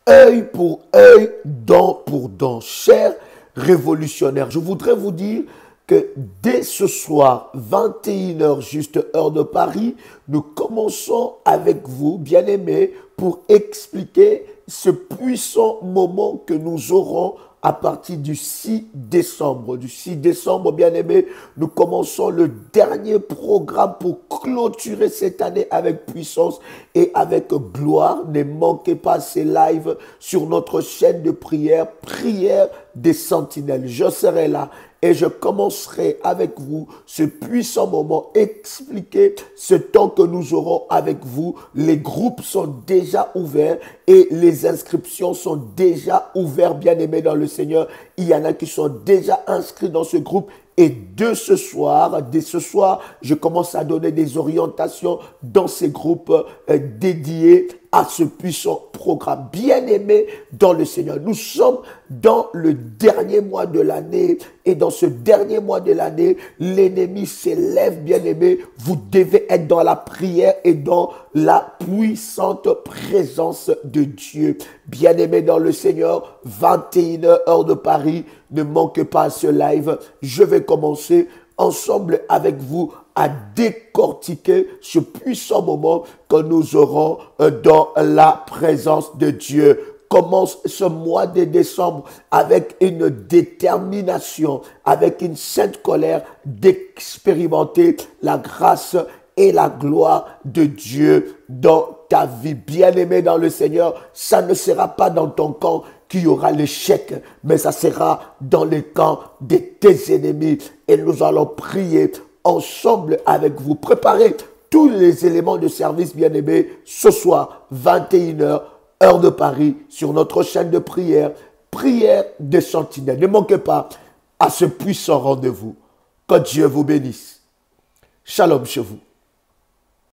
œil pour œil, dent pour dent. Chers révolutionnaires, je voudrais vous dire que dès ce soir, 21 h juste heure de Paris, nous commençons avec vous, bien-aimés, pour expliquer ce puissant moment que nous aurons à partir du 6 décembre. Du 6 décembre, bien-aimés, nous commençons le dernier programme pour clôturer cette année avec puissance et avec gloire. Ne manquez pas ces lives sur notre chaîne de prière, Prière des Sentinelles. Je serai là et je commencerai avec vous ce puissant moment, expliquer ce temps que nous aurons avec vous. Les groupes sont déjà ouverts et les inscriptions sont déjà ouvertes, bien-aimés dans le Seigneur. Il y en a qui sont déjà inscrits dans ce groupe. Et dès ce soir, je commence à donner des orientations dans ces groupes dédiés à ce puissant programme. Bien-aimés dans le Seigneur, nous sommes dans le dernier mois de l'année et dans ce dernier mois de l'année, l'ennemi s'élève, bien-aimés. Vous devez être dans la prière et dans la puissante présence de Dieu. Bien-aimés dans le Seigneur, 21 h heure de Paris, ne manquez pas ce live. Je vais commencer ensemble avec vous à décortiquer ce puissant moment que nous aurons dans la présence de Dieu. Commence ce mois de décembre avec une détermination, avec une sainte colère d'expérimenter la grâce et la gloire de Dieu dans ta vie. Bien-aimé dans le Seigneur, ça ne sera pas dans ton camp qu'il y aura l'échec, mais ça sera dans le camp de tes ennemis. Et nous allons prier ensemble avec vous. Préparez tous les éléments de service, bien-aimés, ce soir, 21 h heure de Paris, sur notre chaîne de prière, Prière des Sentinelles. Ne manquez pas à ce puissant rendez-vous. Que Dieu vous bénisse. Shalom chez vous.